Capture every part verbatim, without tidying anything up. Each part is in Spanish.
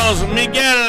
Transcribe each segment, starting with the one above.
Carlos Miguel.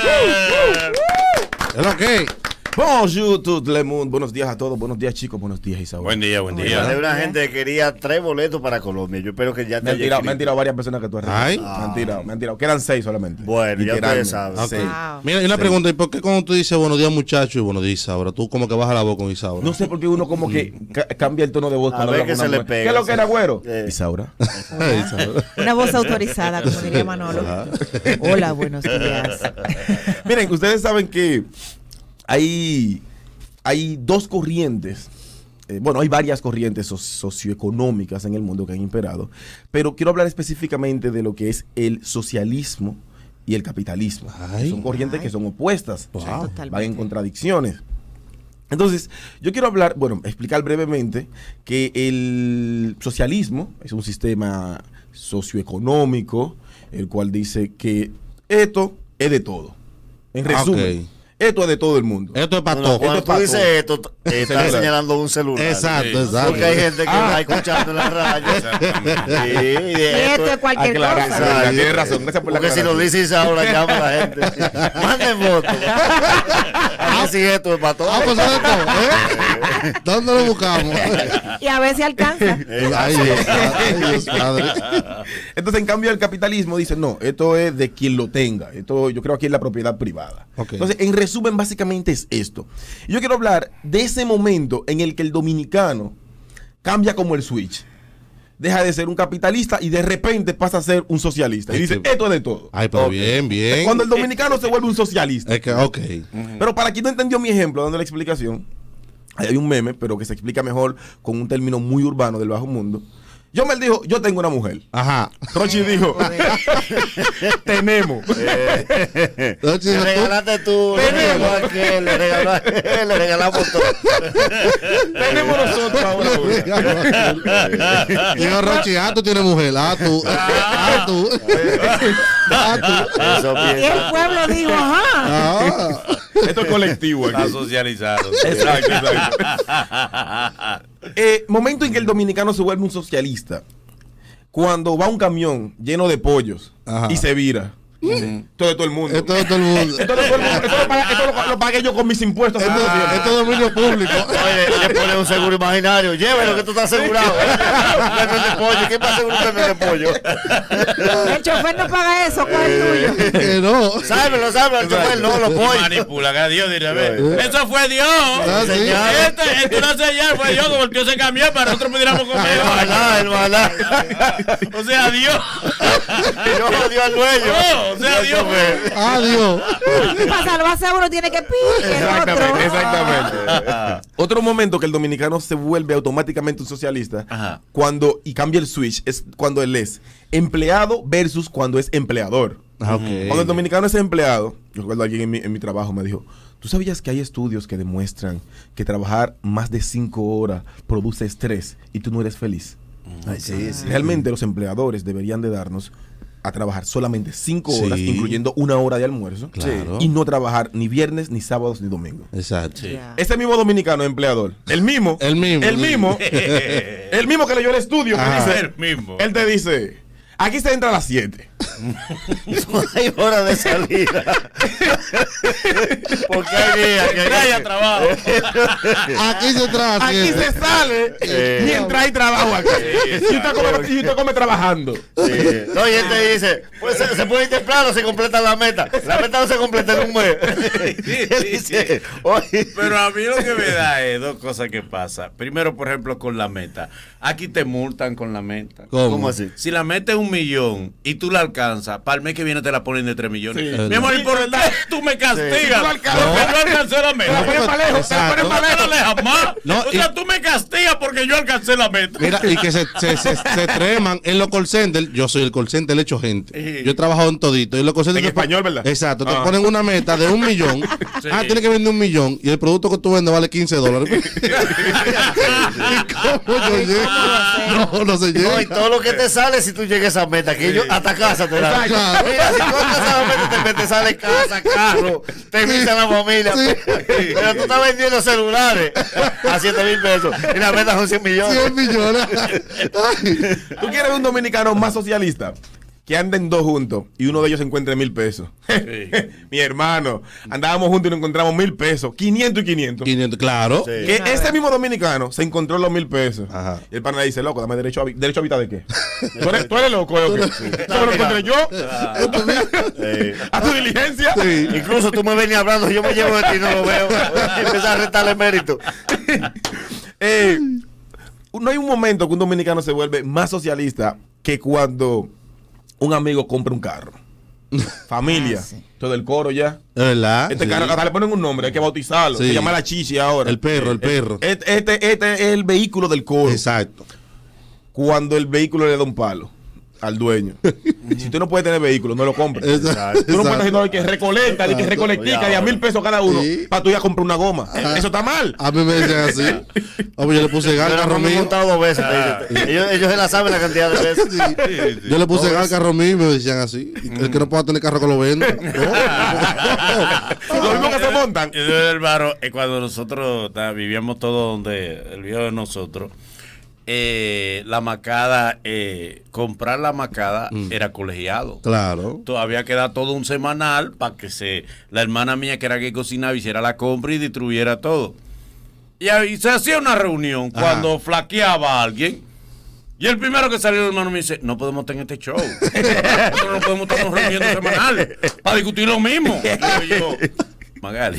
¿Es lo que? Bonjour tout le monde. Buenos días a todos. Buenos días, chicos. Buenos días, Isaú. Buen día, buen día. Hay una gente que quería tres boletos para Colombia. Yo espero que ya te Me han haya tirado, me han escrito. tirado varias personas que tú has Ay. recibido. Me han tirado, me han tirado. Quedan seis solamente. Bueno, ya ustedes saben. Ok. Seis. Wow. Mira, y una pregunta, ¿y por qué cuando tú dices buenos días muchachos y buenos días Isaura, tú como que bajas la voz con Isaura? No sé por qué uno como que ca- cambia el tono de voz A cuando ver habla que con se una le mujer. pega, ¿Qué es lo que sí. era, güero? Eh. Isaura. Ay, Isaura. Una voz autorizada, como diría Manolo. Hola, buenos días. Miren, ustedes saben que hay, hay dos corrientes. eh, bueno, hay varias corrientes so- socioeconómicas en el mundo que han imperado, pero quiero hablar específicamente de lo que es el socialismo y el capitalismo. Ay. Son corrientes Ay. que son opuestas, Wow. Totalmente. van en contradicciones. Entonces, yo quiero hablar, bueno, explicar brevemente que el socialismo es un sistema socioeconómico, el cual dice que esto es de todo. En Ah, resumen, ok. esto es de todo el mundo. Esto es para No, no, todo. cuando Esto tú es dices para esto, eh, estás Celular. señalando un celular. Exacto, Sí. exacto. Porque hay gente que Ah. va escuchando en la radio. Exactamente. Sí, y Y de esto es cualquier Aclarar, cosa. aclarar, tienes razón, gracias por la Porque si lo aclaración. dices ahora llama a la gente. Manden votos. A ver si esto es para todos. Ah, pues eso es todo, ¿eh? ¿Dónde lo buscamos? Y a ver si alcanza. Ay, Dios, ay, Dios padre. Entonces, en cambio, el capitalismo dice, no, esto es de quien lo tenga. Esto, yo creo aquí es la propiedad privada. Ok. Entonces, en resumen, básicamente es esto. Y yo quiero hablar de ese momento en el que el dominicano cambia como el switch. Deja de ser un capitalista y de repente pasa a ser un socialista. Y Ay, dice, qué- esto es de todo. Ay, pero Ok. bien, bien. Cuando el dominicano se vuelve un socialista. Es que, ok. Pero para quien no entendió mi ejemplo, dando la explicación, ahí hay un meme, pero que se explica mejor con un término muy urbano del bajo mundo. Yo me dijo, yo tengo una mujer. Ajá. Rochi dijo, tenemos. Entonces, Le tú- regalaste tú, le regaló a aquel, le regaló a aquel, le regalamos todo. Tenemos nosotros ahora. Digo, Rochi, ah, tú tienes mujer. Ah, tú. Ah, tú. Ah, tú. Eso Y el piensa. pueblo dijo, ajá. Ah. Esto es colectivo Está aquí. socializado. Exacto, exacto. Eh, momento en que el dominicano se vuelve un socialista. Cuando va un camión lleno de pollos Ajá. y se vira. Todo de todo el mundo. Esto es todo el mundo. Esto, de todo el mundo. Esto lo pagué, esto lo- lo pagué yo con mis impuestos. Esto, Ah, esto es dominio público. Oye, le pone un seguro imaginario. Llévelo que tú estás asegurado. Un premio de pollo. ¿Quién va a asegurar un premio de pollo? El chofer no paga eso, ¿cuál es tuyo? Que no. Sábelo, sábelo. El chofer no, los pollos. Manipulan a Dios, diré, a ver. Eso fue Dios. Ah, sí. Este, este una señal fue Dios, como el tío se cambió para nosotros pudiéramos El comer. maná, el maná. O sea, Dios. Yo odio al dueño. No, o sea, Dios. Adiós. Para salvarse a uno tiene que pique el otro. Exactamente, exactamente. Otro momento que el dominicano se vuelve automáticamente un socialista, Ajá. cuando y cambia el switch, es cuando él es empleado versus cuando es empleador. Ah, ok. Cuando el dominicano es empleado, yo recuerdo a alguien en mi, en mi trabajo me dijo, ¿tú sabías que hay estudios que demuestran que trabajar más de cinco horas produce estrés y tú no eres feliz? Ay, sí, sí. Realmente los empleadores deberían de darnos a trabajar solamente cinco Sí. horas, incluyendo una hora de almuerzo, Claro. y no trabajar ni viernes, ni sábados, ni domingos. Exacto. Ya. Ese mismo dominicano empleador, el mismo, El mismo. el mismo, el mismo que leyó el estudio, que Ajá. dice, El mismo. él te dice, aquí se entra a las siete. No hay hora de salida. Porque hay días que Traya trabajo. Aquí se trata. Aquí se sale Eh. mientras hay trabajo aquí. Y usted come, y usted come trabajando. Sí. No, y él te dice, pues se, se puede ir temprano si completa la meta. La meta no se completa en un mes. Él dice, oye, Pero a mí lo que me da es dos cosas que pasan. Primero, por ejemplo, con la meta. Aquí te multan con la meta. ¿Cómo? ¿cómo así? Si la meta es un millón y tú la alcanzas, para el mes que viene te la ponen de tres millones. Sí. Mi amor, ¿y por qué tú me castigas? Sí, tú la alcanzas. Porque yo alcancé la meta. Te la ponen para lejos, te la ponen Exacto. para lejos. No le jamás. No, o sea, y- tú me castigas porque yo alcancé la meta. Mira, y que se, se, se, se treman en los call centers. Yo soy el call center hecho gente. Sí. Yo he trabajado en todito. Y los call centers En te pon- español, ¿verdad? Exacto. Te Ah. ponen una meta de un millón. Sí. Ah, tienes que vender un millón. Y el producto que tú vendes vale quince dólares. ¿Y cómo yo llego? No, no se No, y llega. todo lo que te sale si tú llegas a esa meta, que ellos hasta casa te dan. Claro. Mira, si tú alcanzas la meta, te, te sale casa, carro, te invitan a la familia. Sí. Pero tú estás vendiendo celulares a siete mil pesos y la meta son cien millones. cien millones. Ay. ¿Tú quieres un dominicano más socialista? que anden dos juntos y uno de ellos se encuentre mil pesos. Sí. Mi hermano, andábamos juntos y nos encontramos mil pesos, quinientos y quinientos. quinientos, claro. Sí. Que ese mismo dominicano se encontró los mil pesos. Ajá. Y el pana dice, loco, dame derecho a, vi- derecho a vida de qué. ¿Tú eres, tú eres loco, ¿o qué? ¿Eso me lo encontré yo? Sí. ¿A tu diligencia? Sí. Incluso tú me venías hablando, yo me llevo de ti y no lo veo. Empezar a restarle mérito. Eh, no hay un momento que un dominicano se vuelve más socialista que cuando un amigo compra un carro. Familia, Ah, sí. todo el coro ya. Es verdad. Este sí. carro, hasta le ponen un nombre, hay que bautizarlo. Sí. Se llama la chichi ahora. El perro, el perro. Este, este, este es el vehículo del coro. Exacto. Cuando el vehículo le da un palo al dueño. Si usted no puede tener vehículo, no lo compre. Exacto. Tú no puedes decir, no, hay que recolectar, hay que recolectar, de a mil pesos cada uno, Sí. para tú ir a comprar una goma. Eso está mal. A mí me dicen así. Oye, yo le puse gas al Pero carro no me he mío. montado dos veces. te digo. Ellos, ellos se la saben la cantidad de veces. Yo le puse gas al carro mío y me decían así. El que no pueda tener carro que lo venda. No. Lo mismo que se montan. Yo, hermano, eh, cuando nosotros ta, vivíamos todo donde el viejo de nosotros, eh, la macada, eh, comprar la macada era colegiado. Claro. Todavía queda todo un semanal para que se la hermana mía que era que cocinaba hiciera la compra y distribuyera todo. Y ahí se hacía una reunión Ajá. cuando flaqueaba a alguien. Y el primero que salió, el hermano me dice, no podemos tener este show. Nosotros no podemos estarnos reuniendo semanal para discutir lo mismo. Y yo, Magali,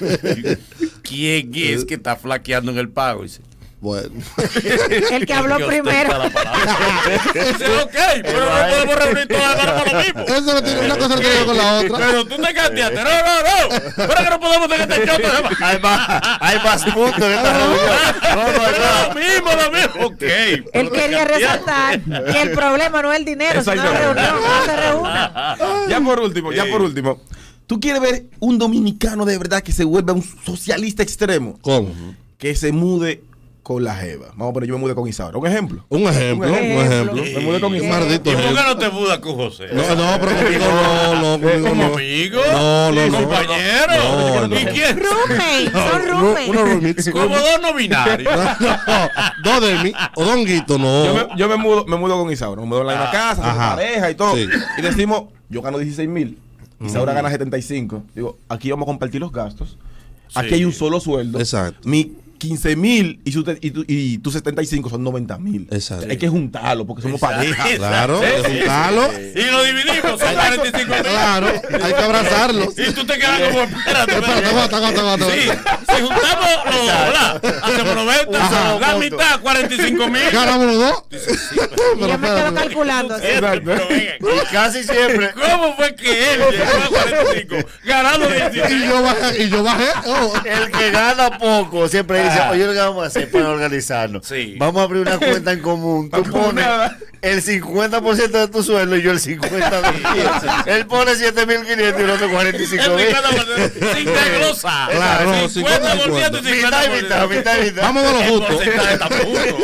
¿quién es que está flaqueando en el pago? Y dice, Bueno. El que habló "Dios, primero. te da la palabra". Dice, ok, pero no podemos reunir todas las manos para lo mismo. Eso no tiene una cosa que ver con la otra. Pero tú te cambiaste. No, no, no. Pero que no podemos tener este show. Hay más, hay más puntos en esta reunión. No, no, Pero no. lo mismo, lo mismo. Ok. Él pero quería te cambiaste. resaltar que el problema no es el dinero, sino la Exactamente. reunión, no se reúna. Ya por último, ya Sí. por último. ¿Tú quieres ver un dominicano de verdad que se vuelva un socialista extremo? ¿Cómo? Que se mude con la jeva. Vamos a poner, yo me mudé con Isaura. Un ejemplo. Un ejemplo, un ejemplo. ejemplo. Me mudé con Un Isaura. maldito ¿Y por qué ejemplo. no te mudas con José? No, no, pero conmigo no, no, conmigo ¿Como no. amigo? No, no, no. ¿Compañero? No, no. ¿Y quién? Roommate, son Uno- roommates. Unos roommates. Como dos no binarios. No, dos de mí o don Guito, Yo no. me, yo me mudo, me mudo con Isaura. Me mudo en la misma casa, somos Ajá. pareja y todo. Sí. Y decimos, yo gano dieciséis mil. Isaura gana setenta y cinco. Digo, aquí vamos a compartir los gastos. Aquí Sí. hay un solo sueldo. Exacto. Mi quince mil y, su te- y, tu, y tus setenta y cinco son noventa mil. Exacto. Hay que juntarlo porque somos pareja. Claro, Sí, es sí, un talo. Y lo dividimos, son cuarenta y cinco mil. Claro, hay que abrazarlos. Y tú te quedas como, espérate, Espérate, aguanta, aguanta, aguanta. Sí, si juntamos los ¿verdad? Hacemos noventa, Ajá. la mitad, cuarenta y cinco mil. Ganamos los dos. Y Pero yo me quedo espérate. calculando. así. Exacto. Y casi siempre. ¿Cómo fue que él llegó a cuarenta y cinco ganando Y dieciséis? yo bajé, y yo bajé. Oh. El que gana poco siempre dice, oye, lo que vamos a hacer para organizarnos. Sí. Vamos a abrir una cuenta en común. Tú pones el cincuenta por ciento de tu sueldo y yo el cincuenta por ciento. Él pone siete mil quinientos y el otro cuarenta y cinco mil. Sin desglosar. Claro, cincuenta por ciento y Mitad y mitad, cincuenta por ciento. mitad y mitad. Vamos de lo El justo. porcentaje está justo.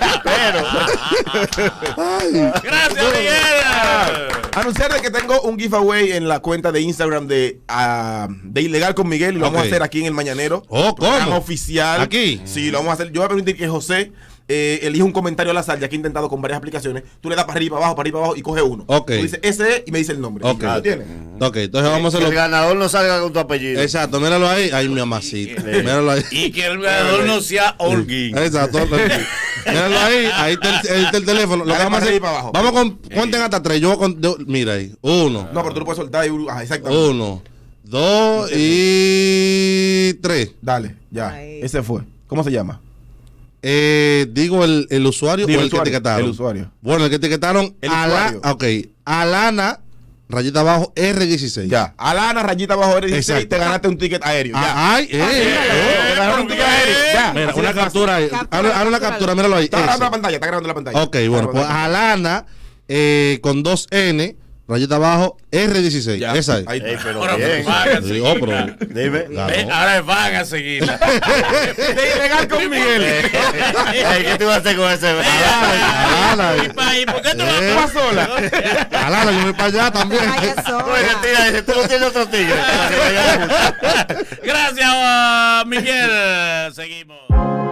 Pero, Gracias, Miguel. Anunciarle que tengo un giveaway en la cuenta de Instagram de, ah, de Ilegal con Miguel y lo vamos Ok. a hacer aquí en el Mañanero. Oh, ¿cómo? Programa oficial. ¿Aquí? Sí, lo vamos a hacer. Yo voy a permitir que José eh, elija un comentario al azar, ya que he intentado con varias aplicaciones. Tú le das para arriba, para abajo, para arriba, para abajo y coge uno. Ok. Tú dices ese es y me dice el nombre. Ok. ¿Lo tienes? Ok, entonces vamos a que el hacerlo. ganador no salga con tu apellido. Exacto, míralo ahí. Ay, mi amacito. Míralo ahí. Y que el ganador no sea Holguín. Exacto. Míralo ahí. Ahí está el, ahí está el teléfono. Lo que Dale vamos a para hacer. arriba y para abajo. Vamos con. Cuenten hasta tres. Yo voy con. yo- mira ahí. Uno. No, pero tú lo puedes soltar y ah, exactamente. Uno. Dos y tres. Dale, ya. Ahí. Ese fue. ¿Cómo se llama? Eh, digo el, el usuario Digo, o el, el que usuario, etiquetaron. el usuario. Bueno, el que etiquetaron. El Ala- usuario. ok. Alana, rayita abajo, R dieciséis. Ya. Alana, rayita abajo, R dieciséis, Exacto. te ganaste un ticket aéreo. Ya. Ah, ay, eh. Te ganaron un ticket aéreo. Ya. Mira, Así una de fácil. captura ahí. Captura, Hazle hazle una captura. captura, míralo ahí. Está grabando Eso. la pantalla, está grabando la pantalla. Ok, bueno, pues Alana eh, con dos N, rayita abajo, R dieciséis. Ya. Esa es. Ahí está. Ey, pero Ahora me bien. van a Sí, seguir. oh, pero- Dime. Ganó. Ve, ahora me van a seguir. De Ilegal con Miguel. Ey, ¿qué tú vas a hacer con ese? Alana, ¿Y pa- y por qué tú vas Eh. a Vas sola. Alana, yo voy para allá también. Vaya Oye, sola. tira, dice, tú no tienes otro tigre. Para que vayamos. Gracias, uh, Miguel. Seguimos.